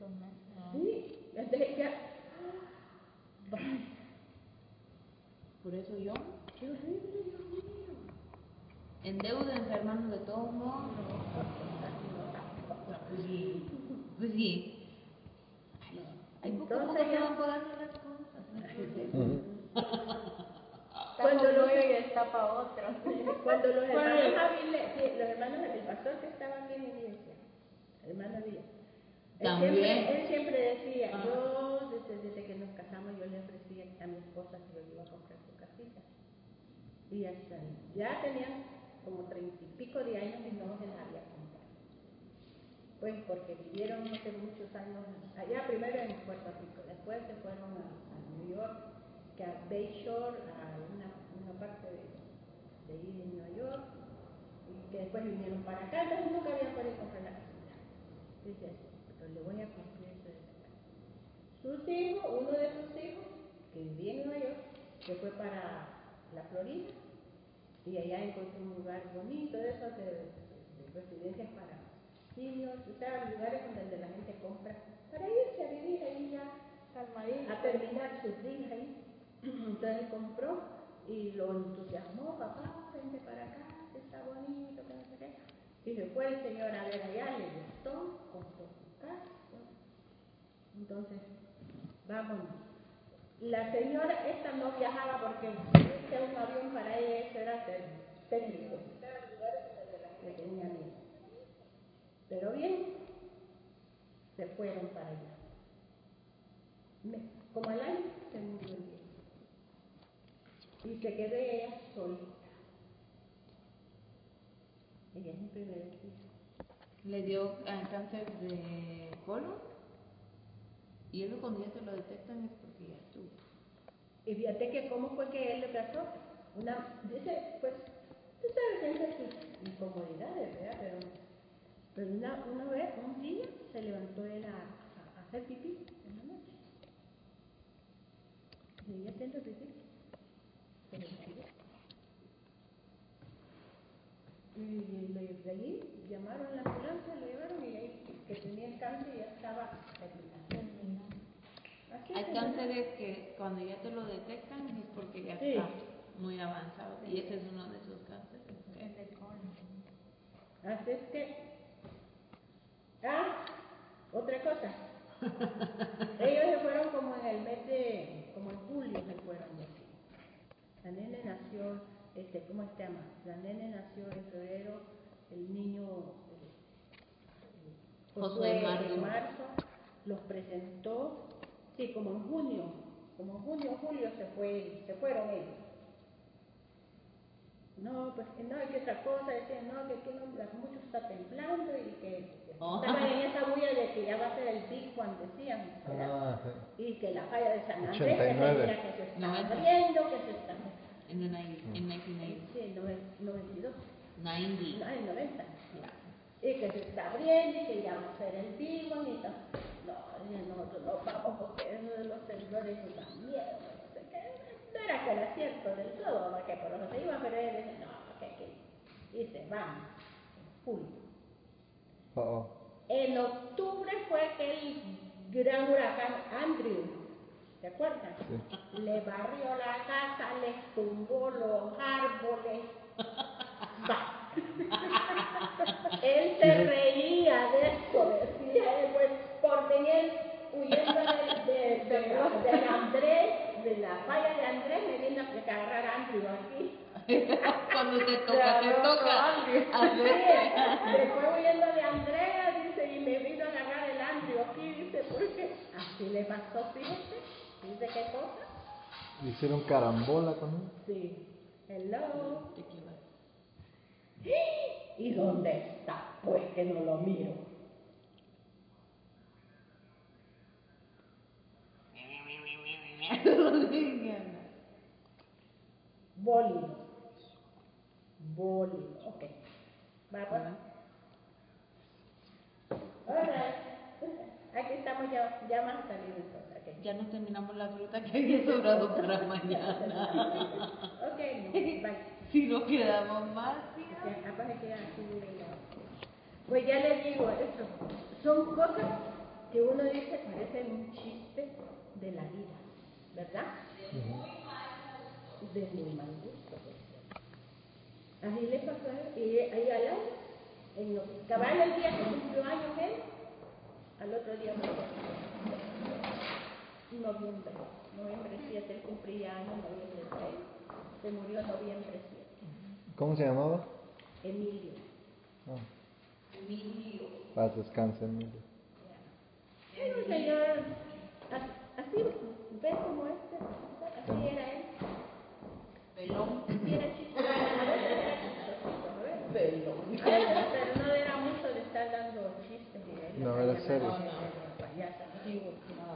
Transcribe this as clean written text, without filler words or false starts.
Sí, entonces ya. Por eso yo, Qué horrible, Dios mío. en deuda, enfermando de todos modos. Pues sí, pues sí. Hay poco a poco Entonces se ya. van podando las cosas. Cuando Cuando los, uno y está para otro. cuando los hermanos Avilés, sí, los hermanos, el pastor que estaba aquí en la iglesia, hermano Avilés, También. él siempre decía, yo desde que nos casamos yo le ofrecía a mi esposa que yo iba a comprar su casita. Y hasta ya tenían como 30 y pico de años y no se la había comprado. Pues porque vivieron hace muchos años allá, primero en Puerto Rico, después se fueron a New York, que a Bayshore, a una parte de ir en Nueva York, y que después vinieron para acá, entonces nunca habían podido comprar la casita. Dice así, pero le voy a cumplir eso de esa casa. Sus hijos, uno de sus hijos, que vivía en Nueva York, se fue para la Florida, y allá encontró un lugar bonito, de esos de residencias para seniors, o sea, lugares donde la gente compra para irse a vivir ahí ya, a terminar sus días ahí. Entonces él compró y lo entusiasmó, papá, vente para acá, que está bonito, que no sé qué. Y se fue el señor a ver allá, le gustó, compró su casa. Entonces, vámonos. La señora esta no viajaba porque irse a un avión para ella eso era técnico. Le tenía miedo. Pero bien, se fueron para allá. Como al año se murió el viejo. Y se quedó ella solita. Ella es mi primer hijo. Le dio cáncer de colon. Y eso cuando ya te lo detectan es porque ya estuvo. Y fíjate que cómo fue que él le pasó. Dice, pues, tú sabes, siempre sus incomodidades, ¿verdad? Pero una vez, un día, se levantó él a hacer pipí en la noche. Seguía haciendo pipí. Se le cayó. Y de allí llamaron a la ambulancia, le llevaron y ahí que tenía el cáncer y ya estaba terminado. Hay cánceres que cuando ya te lo detectan es porque ya está muy avanzado. Y ese es uno de esos cánceres. El de colon. Así es que, otra cosa, ellos se fueron como en el mes como en julio se fueron de aquí. La nene nació, ¿cómo se llama? La nene nació en febrero, el niño Josué en marzo, los presentó, sí, como en junio, julio se fueron ellos. No, pues no, hay que otra cosa, decían, no, que aquí mucho está temblando y que estaban en esa bulla de que ya va a ser el Big One, decían, sí. Y que la falla de San Andrés, 89. Que se está abriendo, que se está... En 1990. Sí, 92. 90. Ay, 90. Y que se está abriendo y que ya va a ser el Big One y tal. No, nosotros no vamos porque eso de los temblores nos da miedo, no sé qué. No era que era cierto del todo, ¿no? Que por lo que se iba, pero él dice, no, que aquí. Y se van, en julio. En octubre fue aquel gran huracán Andrew, ¿te acuerdas? Sí. Le barrió la casa, les tumbó los árboles. Él se reía de eso, decía él, pues, por venir huyendo de Andrés, de la falla de Andrés, me vino a agarrar a Andrew aquí. Cuando te toca. Se fue huyendo de Andrea, dice, y me vino a agarrar el Andrew aquí, dice, porque así le pasó, fíjate, dice qué cosa. ¿Hicieron carambola con él? Sí. Hello. ¿Y dónde está? Pues que no lo miro. Bólido, ok. Va pues. Ahora, aquí estamos ya más salidos. Okay. Ya no terminamos la fruta que había sobrado para mañana. Ok, bye. Si no quedamos más, Pues ya les digo, eso son cosas que uno dice parece un chiste de la vida, ¿verdad? De muy mal gusto. Así le pasó a él, y ahí al año, cabal el día que cumplió años él, al otro día murió. Noviembre 7, él cumplía años, noviembre 6, se murió noviembre 7. ¿Cómo se llamaba? Emilio. Emilio. Paz descanse, Emilio. Era un señor, así, ve como así era él. Pelón. Sí, era chistoso, a veces era chistosito, a ver. Pero no era mucho de estar dando chistes. No, era serio. Payasa, sí.